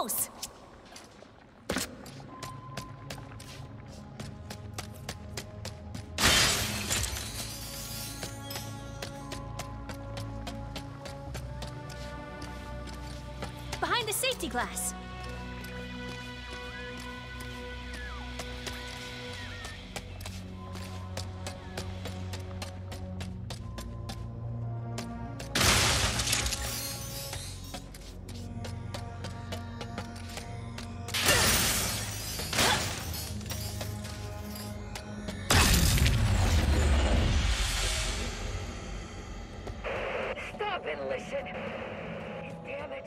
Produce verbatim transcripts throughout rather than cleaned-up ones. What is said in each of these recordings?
close! Behind the safety glass. Stop and listen. Damn it.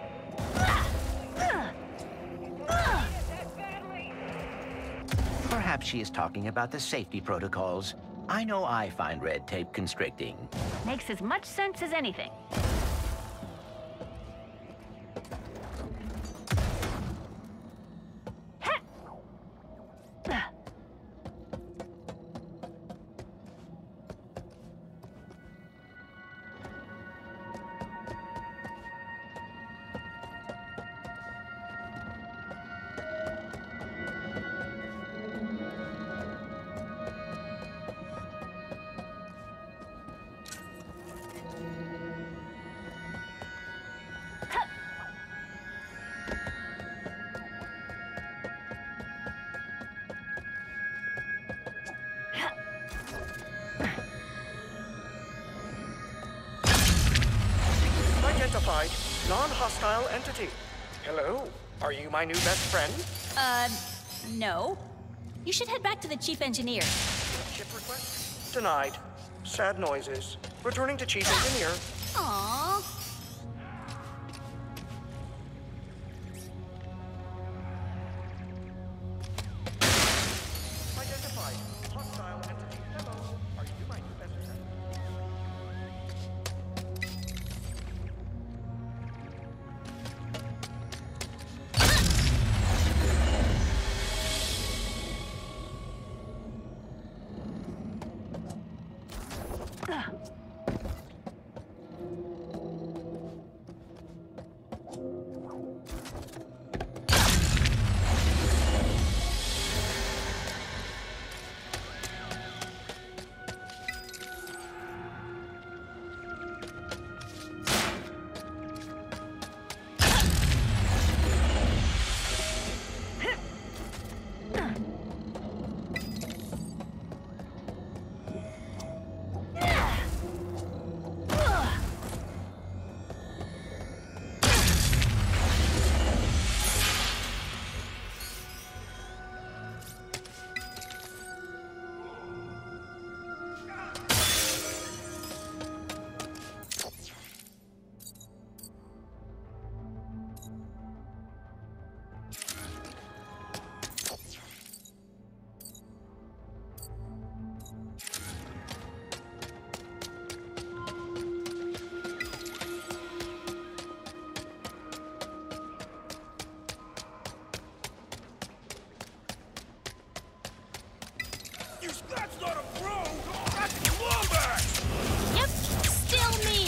Perhaps she is talking about the safety protocols. I know I find red tape constricting. Makes as much sense as anything. Identified, non-hostile entity. Hello, are you my new best friend? Uh, no. You should head back to the chief engineer. Ship request? Denied. Sad noises. Returning to chief engineer. Aww. Identified, hostile entity. Hello, are you my new best friend? That's not a bro! That's a lombax! Yep, still me!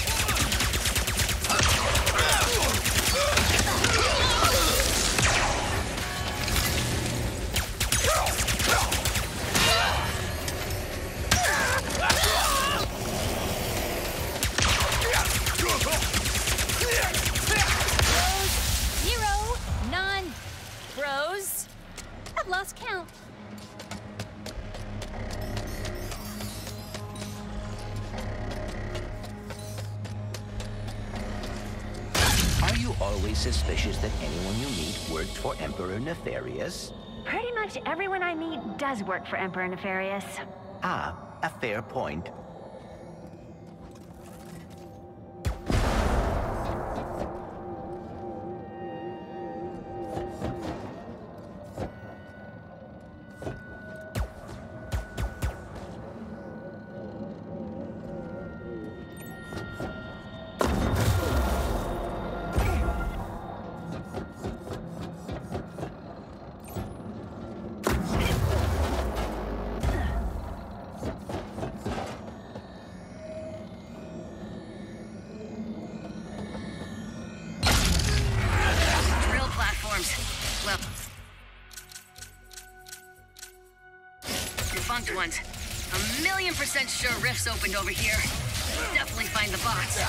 Bros, zero, none. Bros. I've lost count. Are you always suspicious that anyone you meet works for Emperor Nefarious? Pretty much everyone I meet does work for Emperor Nefarious. Ah, a fair point. large ones. A million percent sure rifts opened over here. Definitely find the bots.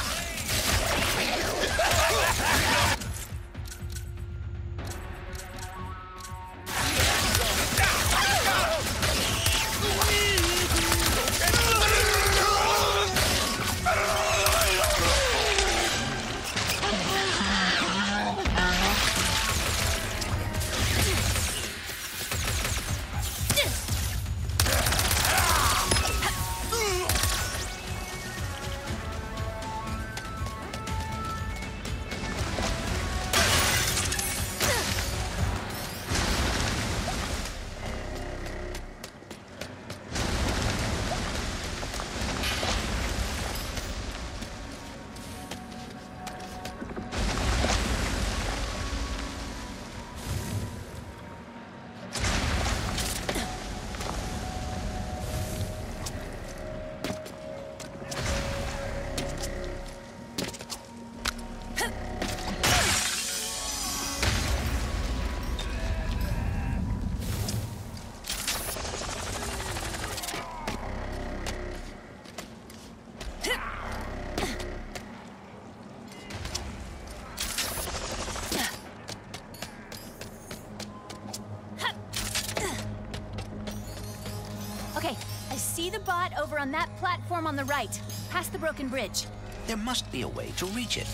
Okay, I see the bot over on that platform on the right, past the broken bridge. There must be a way to reach it.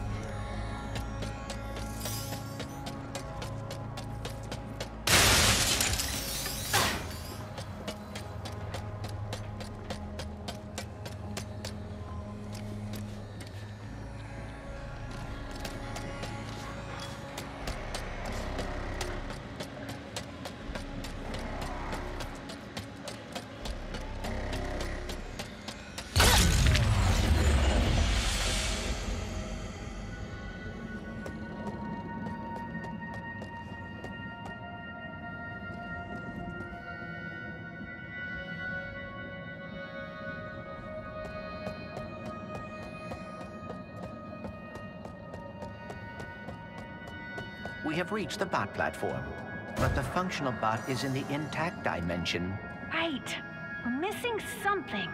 We have reached the bot platform, but the functional bot is in the intact dimension. Right. We're missing something.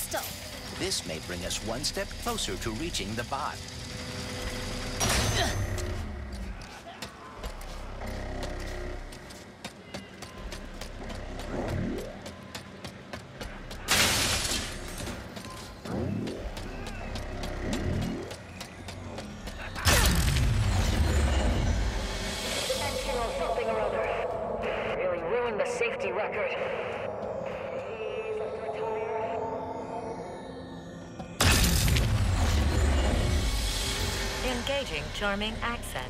crystal. This may bring us one step closer to reaching the bot. Dimensional something or other. Really ruined the safety record. Please, let's retire. Engaging charming accent.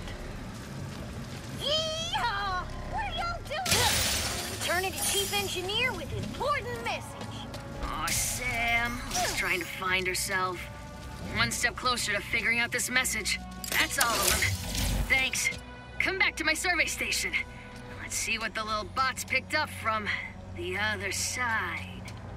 Yeehaw! What are y'all doing? Turning to chief engineer with important message. Oh, Sam. Just trying to find herself. One step closer to figuring out this message. That's all of them. Thanks. Come back to my survey station. Let's see what the little bot's picked up from the other side.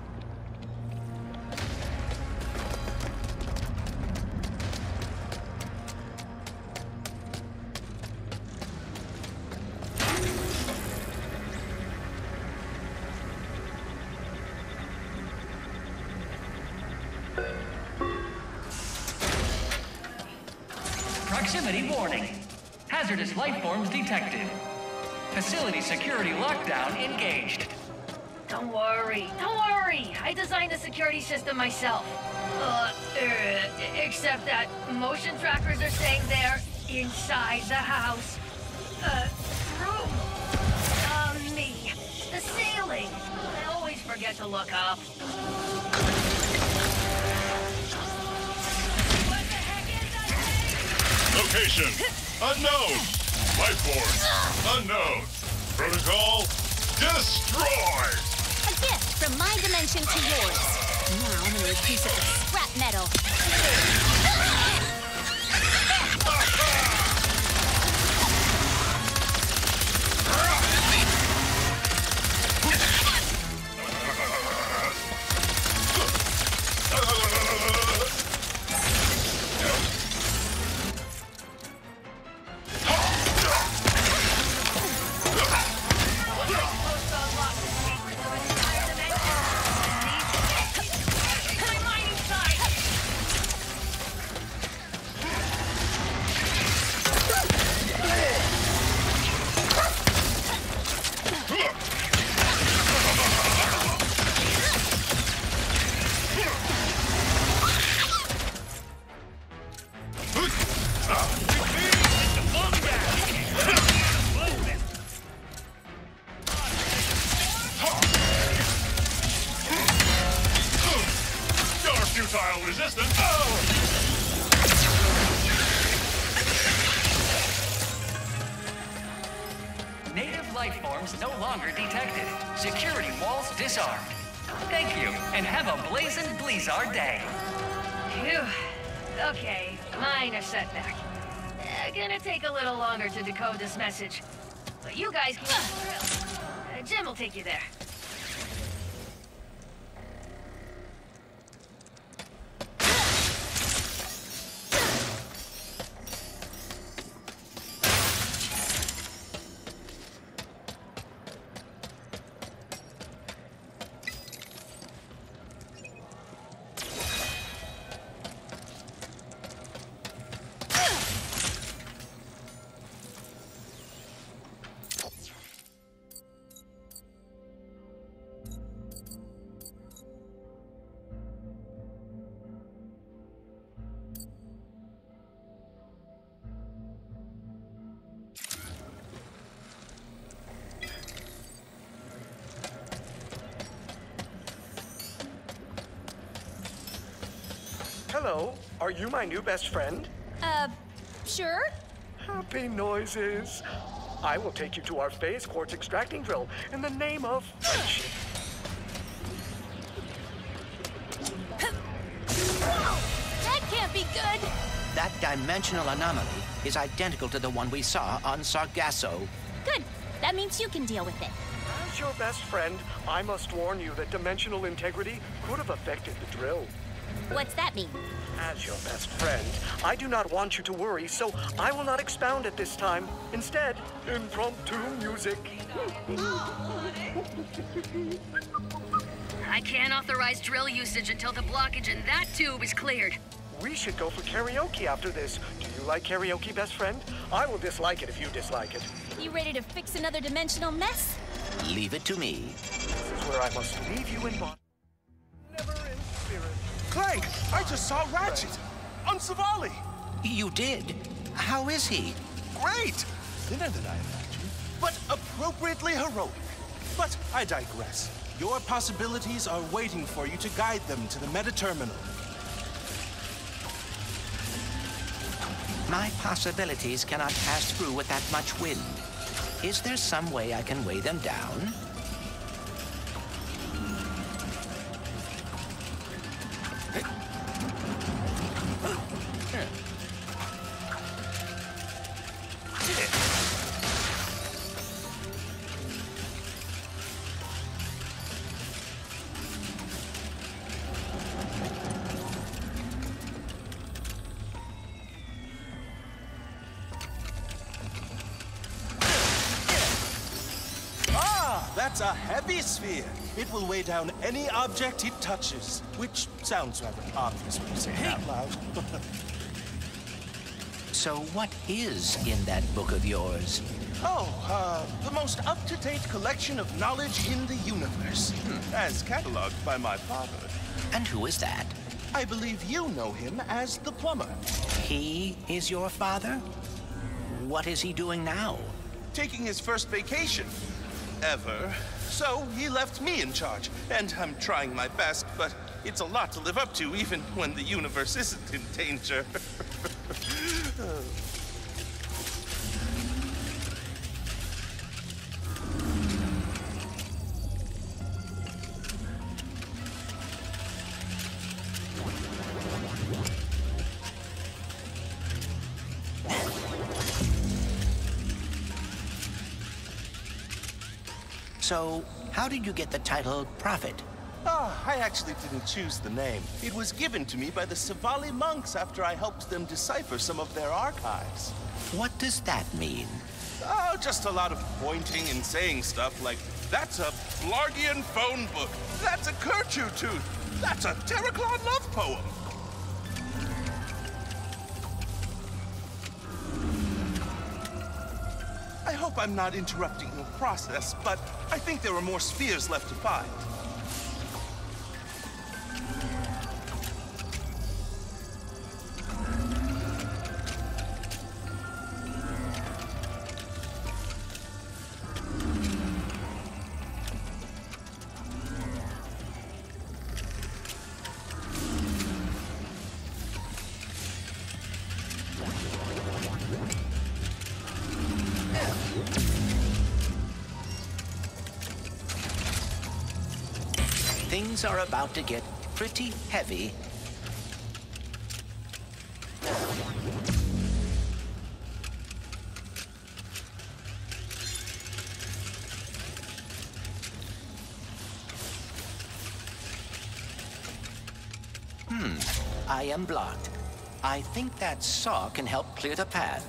Proximity warning. Hazardous life forms detected. Facility security lockdown engaged. Don't worry, don't worry. I designed the security system myself. Uh, uh, except that motion trackers are saying they're inside the house. Uh, room. Uh, me. The ceiling. I always forget to look up. What the heck is that thing? Location unknown. Life force unknown. Protocol destroyed. A gift from my dimension to yours. Now I'm gonna reduce it with scrap metal. Futile resistance. Oh! Native life forms no longer detected. Security walls disarmed. Thank you, and have a blazing Blizzard day. Phew. Okay, minor setback. Uh, gonna take a little longer to decode this message. But you guys can get the thrill. Uh, Jim will take you there. Hello, are you my new best friend? Uh, sure? Happy noises. I will take you to our phase quartz extracting drill in the name of friendship. Whoa! That can't be good! That dimensional anomaly is identical to the one we saw on Sargasso. Good. That means you can deal with it. As your best friend, I must warn you that dimensional integrity could have affected the drill. What's that mean? As your best friend, I do not want you to worry, so I will not expound at this time. Instead, impromptu music. I I can't authorize drill usage until the blockage in that tube is cleared. We should go for karaoke after this. Do you like karaoke, best friend? I will dislike it if you dislike it. You ready to fix another dimensional mess? Leave it to me. This is where I must leave you in body. Never in spirit. Clank, I just saw Ratchet on Savali. You did? How is he? Great! Thinner than I imagined, but appropriately heroic. But I digress. Your possibilities are waiting for you to guide them to the meta-terminal. My possibilities cannot pass through with that much wind. Is there some way I can weigh them down? That's a heavy sphere. It will weigh down any object it touches, which sounds rather obvious when you say it out loud. So what is in that book of yours? Oh, uh, the most up-to-date collection of knowledge in the universe, hmm. as cataloged by my father. And who is that? I believe you know him as the plumber. He is your father? What is he doing now? Taking his first vacation. Ever. So he left me in charge, and I'm trying my best, but it's a lot to live up to even when the universe isn't in danger. So, how did you get the title Prophet? Ah, I actually didn't choose the name. It was given to me by the Savali monks after I helped them decipher some of their archives. What does that mean? Oh, just a lot of pointing and saying stuff like, that's a Blargian phone book, that's a Kerchu tooth, that's a Terraclon love poem. I hope I'm not interrupting your process, but I think there are more spheres left to find. Things are about to get pretty heavy. Hmm, I am blocked. I think that saw can help clear the path.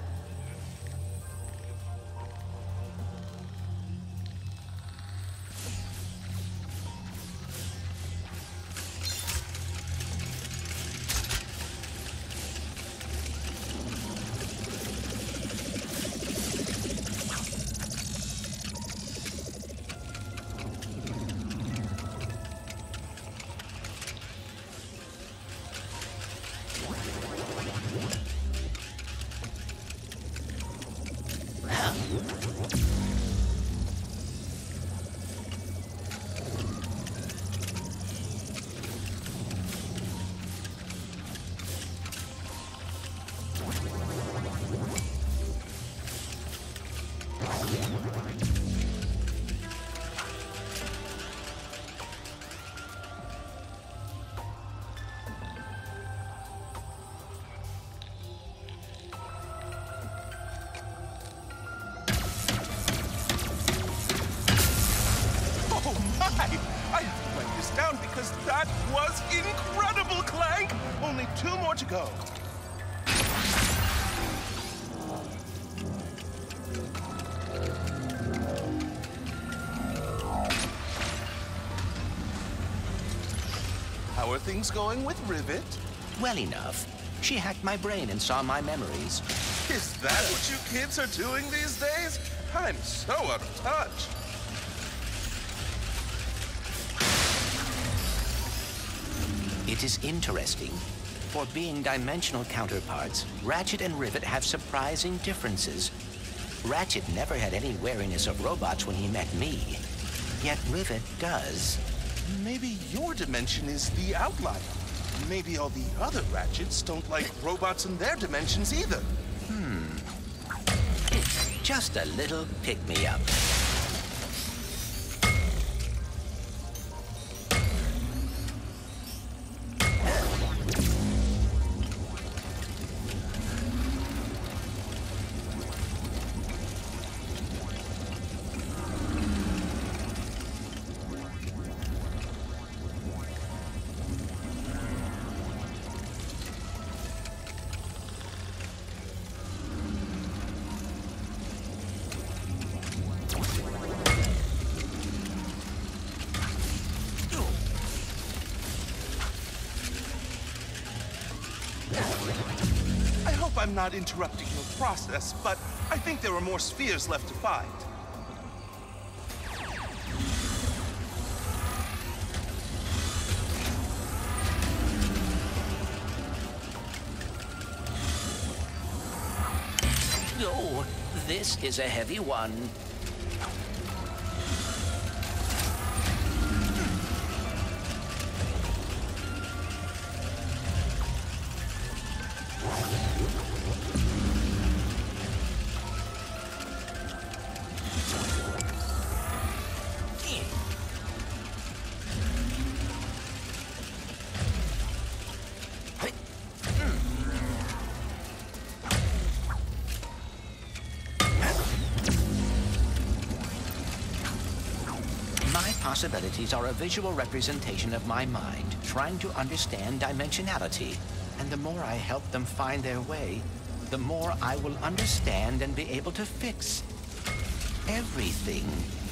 I have to write this down because that was incredible, Clank! Only two more to go. things going with Rivet? Well enough. She hacked my brain and saw my memories. Is that what you kids are doing these days? I'm so out of touch. It is interesting. For being dimensional counterparts, Ratchet and Rivet have surprising differences. Ratchet never had any wariness of robots when he met me. Yet Rivet does. Maybe your dimension is the outlier. Maybe all the other Ratchets don't like robots in their dimensions either. Hmm. Just a little pick-me-up. I'm not interrupting your process, but I think there are more spheres left to find. Oh, this is a heavy one. Possibilities are a visual representation of my mind, trying to understand dimensionality. And the more I help them find their way, the more I will understand and be able to fix everything.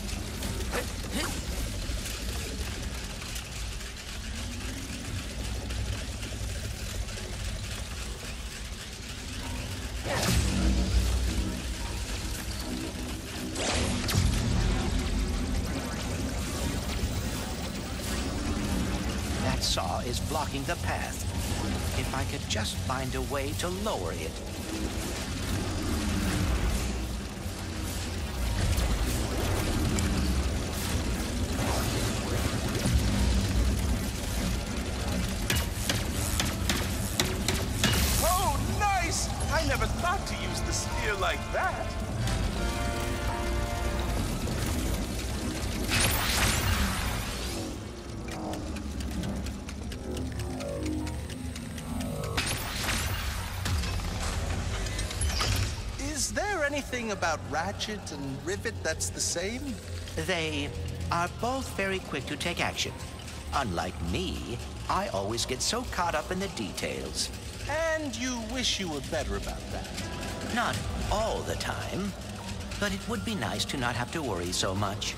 Saw is blocking the path. If I could just find a way to lower it. Oh, nice! I never thought to use the spear like that. Is there anything about Ratchet and Rivet that's the same? They are both very quick to take action. Unlike me, I always get so caught up in the details. And you wish you were better about that? Not all the time, but it would be nice to not have to worry so much.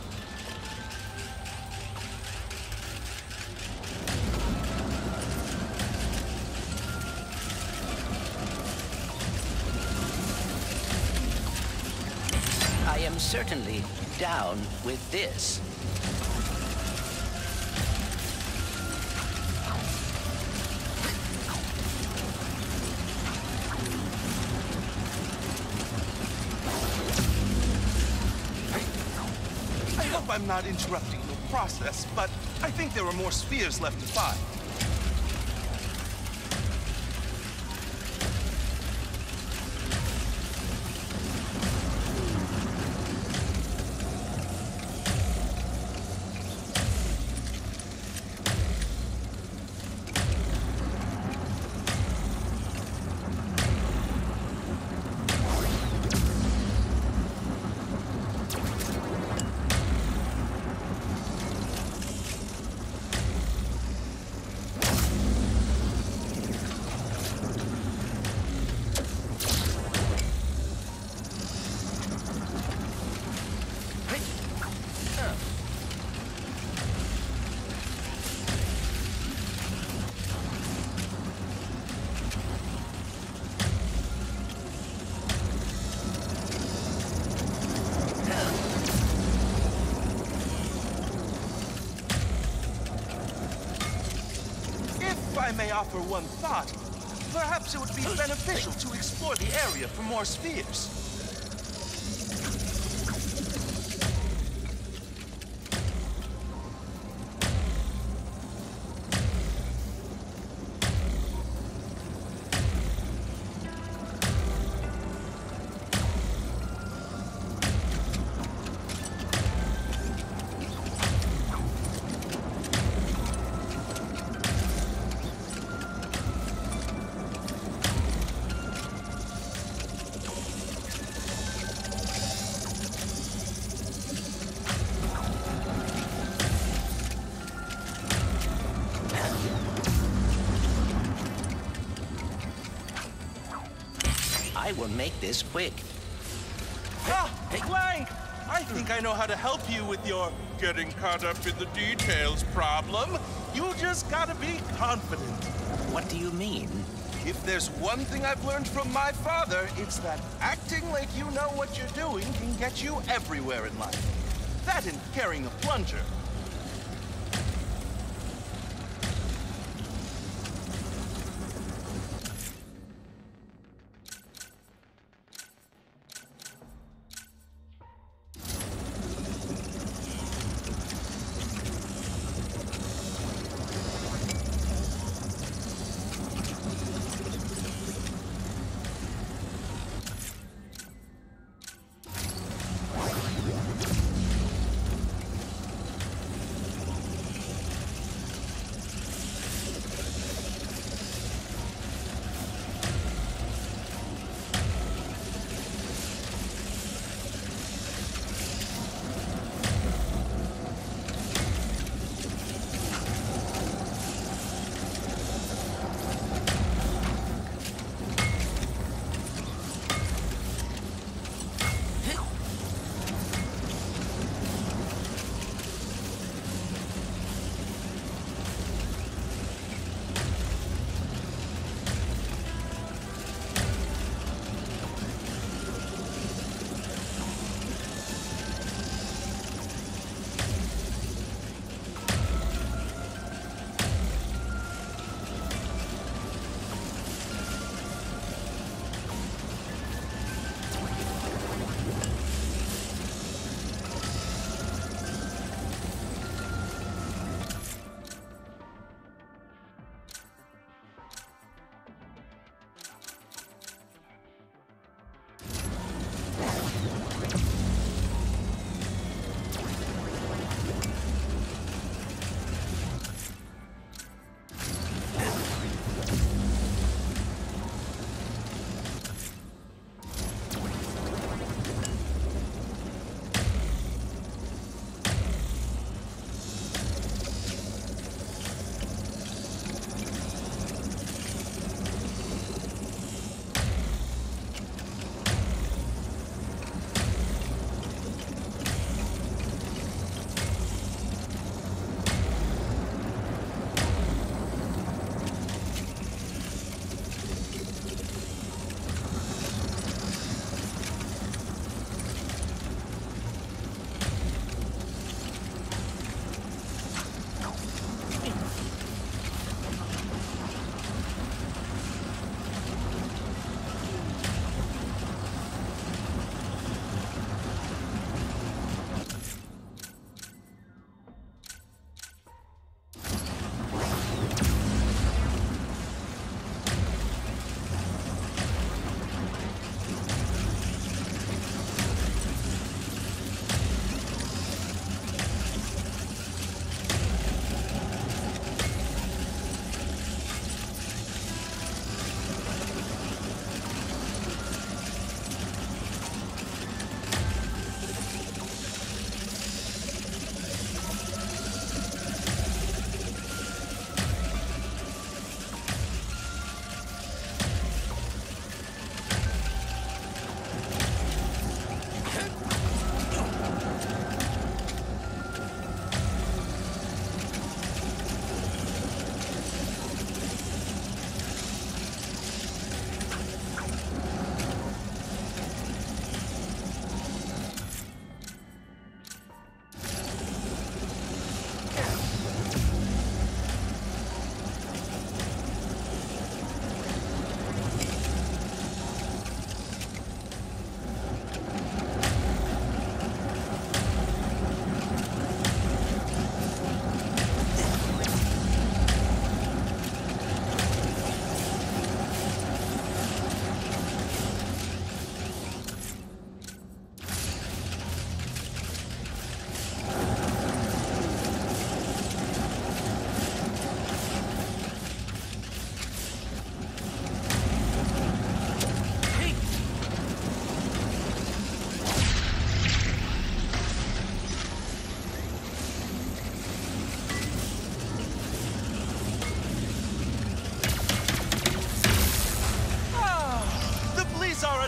I am certainly down with this. I hope I'm not interrupting your process, but I think there are more spheres left to find. may offer one thought, perhaps it would be beneficial to explore the area for more spheres. I will make this quick. Ah, Clank! I think I know how to help you with your getting caught up in the details problem. You just gotta be confident. What do you mean? If there's one thing I've learned from my father, it's that acting like you know what you're doing can get you everywhere in life. That and carrying a plunger.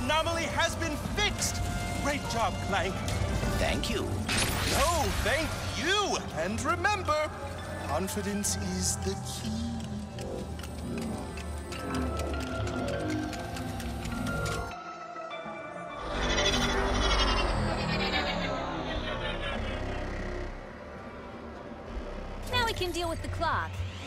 anomaly has been fixed! Great job, Clank. Thank you. No, thank you! And remember, confidence is the key. Now we can deal with the clock.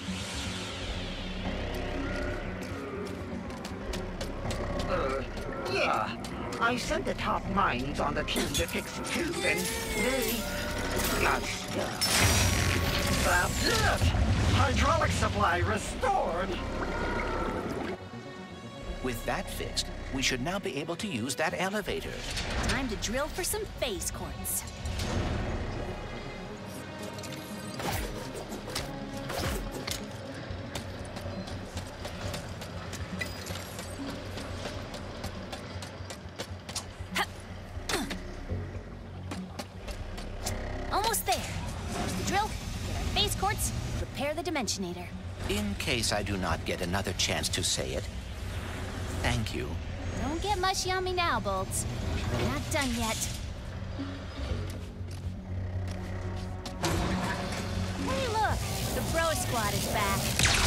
Uh, yeah. I sent the top minds on the team to fix the tube, and they got stuck. That's it! Hydraulic supply restored! With that fixed, we should now be able to use that elevator. Time to drill for some phase quartz. Almost there. The drill, get our phase quartz, repair the Dimensionator. In case I do not get another chance to say it, thank you. Don't get mushy on me now, Bolts. We're not done yet. Hey, look! The Bro Squad is back.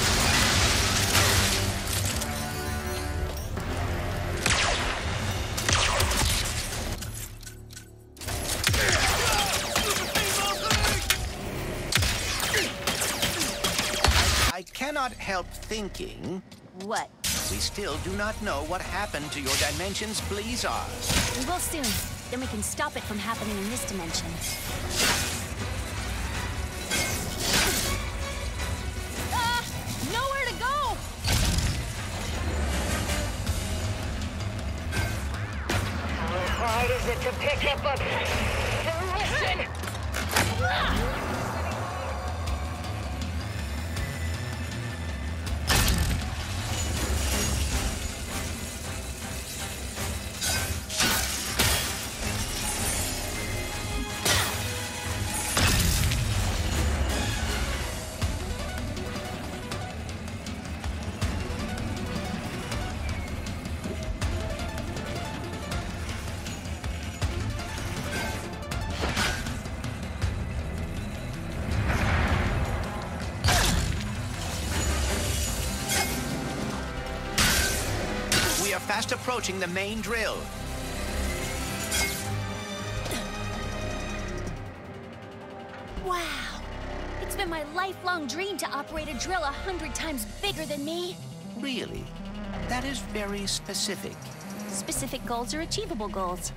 I cannot help thinking... What? We still do not know what happened to your dimension's blizzard. We will soon. Then we can stop it from happening in this dimension. Ah! Nowhere to go! How hard is it to pick up a... to listen? Ah! Fast approaching the main drill. Wow! It's been my lifelong dream to operate a drill a hundred times bigger than me. Really? That is very specific. Specific goals are achievable goals.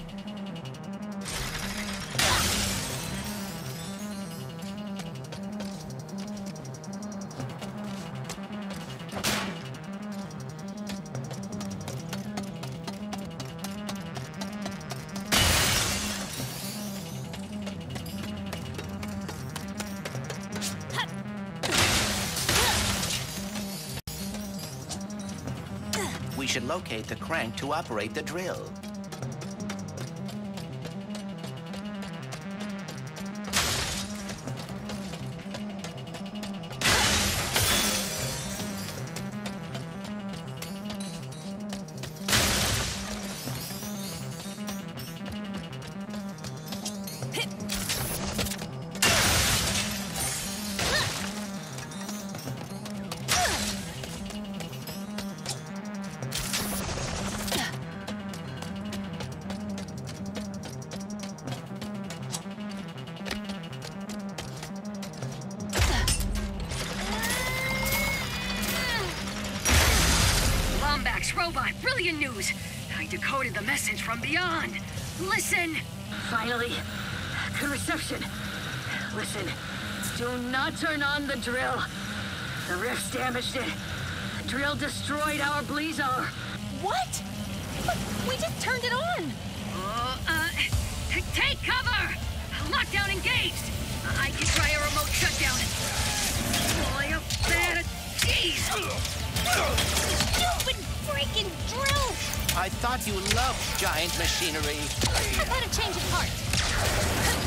We should locate the crank to operate the drill. Lombax robot, brilliant news! I decoded the message from beyond. Listen! Finally, good reception. Listen, do not turn on the drill. The rift's damaged it. The drill destroyed our blizzard. What? But we just turned it on! Uh, uh, take cover! Lockdown engaged! I can try a remote shutdown. Boy, a bad... Jeez! Stupid freaking drill! I thought you loved giant machinery. I've had a change of heart.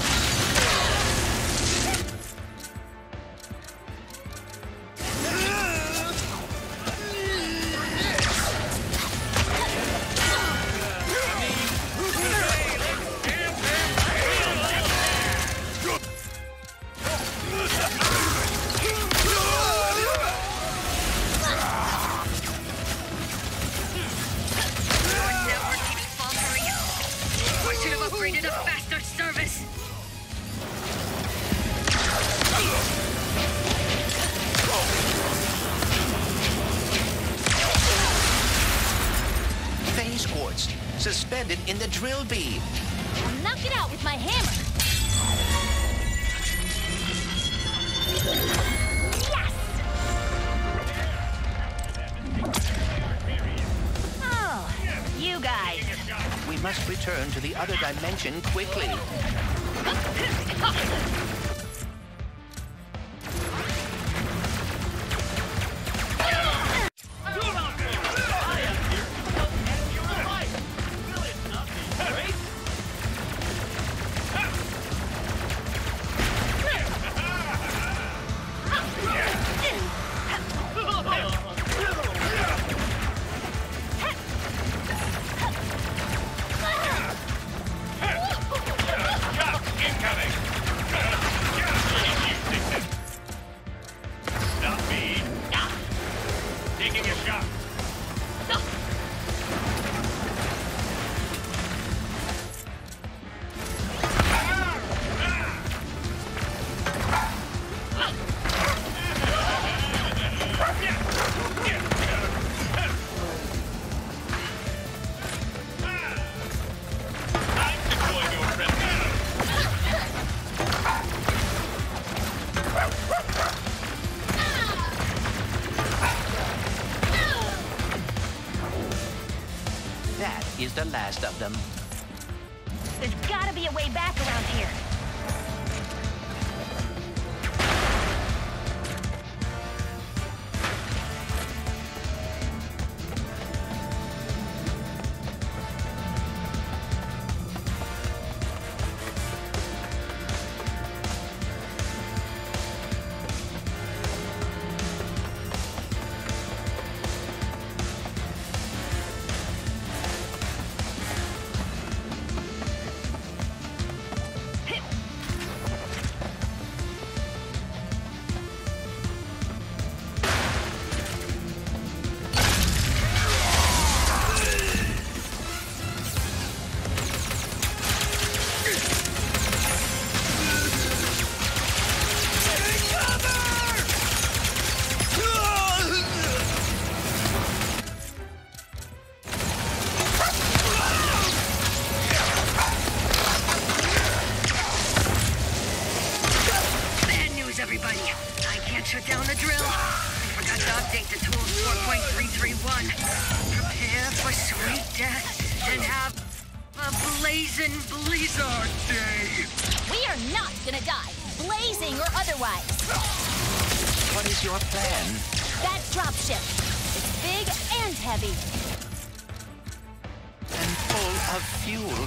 suspended in the drill beam. I'll knock it out with my hammer. Yes! Oh, you guys. We must return to the other dimension quickly. Is the last of them. There's gotta be a way back around here. What is your plan? That dropship. It's big and heavy. And full of fuel.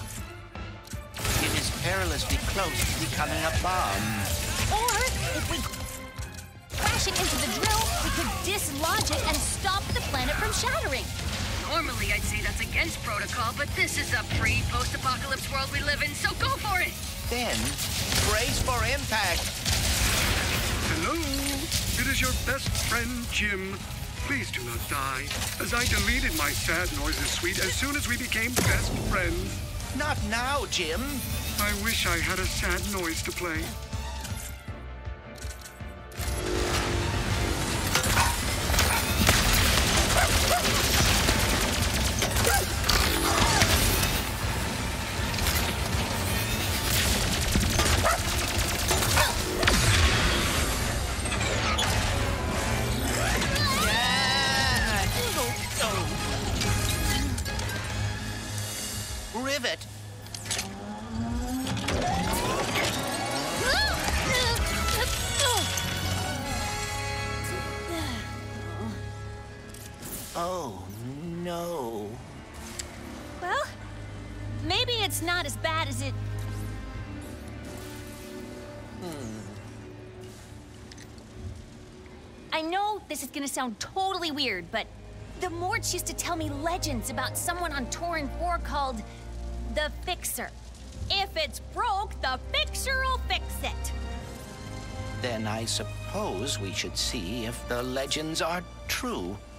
It is perilously close to becoming a bomb. Or, if we crash it into the drill, we could dislodge it and stop the planet from shattering. Normally, I'd say that's against protocol, but this is a pre-post-apocalypse world we live in, so go for it! Then, brace for impact. Hello, it is your best friend, Jim. Please do not die, as I deleted my sad noises suite as soon as we became best friends. Not now, Jim. I wish I had a sad noise to play. Rivet. Oh, no. Well, maybe it's not as bad as it... Hmm. I know this is gonna sound totally weird, but the Morts used to tell me legends about someone on Torin four called the Fixer. If it's broke, the Fixer'll fix it. Then I suppose we should see if the legends are true.